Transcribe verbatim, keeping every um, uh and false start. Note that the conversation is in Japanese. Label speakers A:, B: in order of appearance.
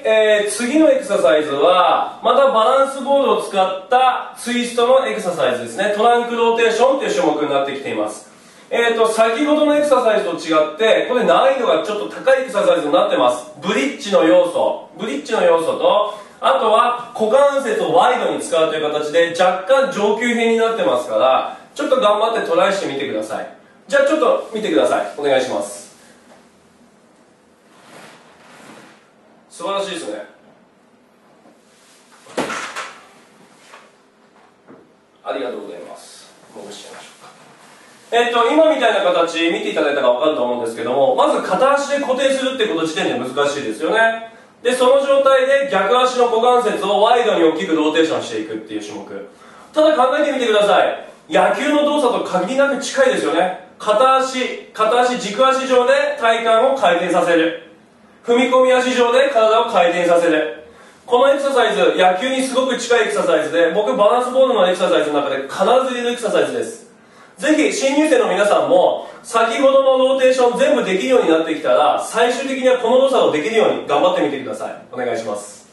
A: えー、次のエクササイズはまたバランスボールを使ったツイストのエクササイズですね。トランクローテーションという種目になってきています。えーと、先ほどのエクササイズと違ってこれ難易度がちょっと高いエクササイズになってます。ブリッジの要素ブリッジの要素と、あとは股関節をワイドに使うという形で若干上級編になってますから、ちょっと頑張ってトライしてみてください。じゃあちょっと見てください。お願いします。素晴らしいですね。ありがとうございます。戻しちゃいましょうか。えっと、今みたいな形見ていただいたら分かると思うんですけども、まず片足で固定するってこと時点で難しいですよね。で、その状態で逆足の股関節をワイドに大きくローテーションしていくっていう種目。ただ考えてみてください。野球の動作と限りなく近いですよね。片足、片足、軸足上で体幹を回転させる。踏み込み足上で体を回転させる。このエクササイズ、野球にすごく近いエクササイズで、僕バランスボールのエクササイズの中で必ず入れるエクササイズです。ぜひ新入生の皆さんも先ほどのローテーション全部できるようになってきたら、最終的にはこの動作をできるように頑張ってみてください。お願いします。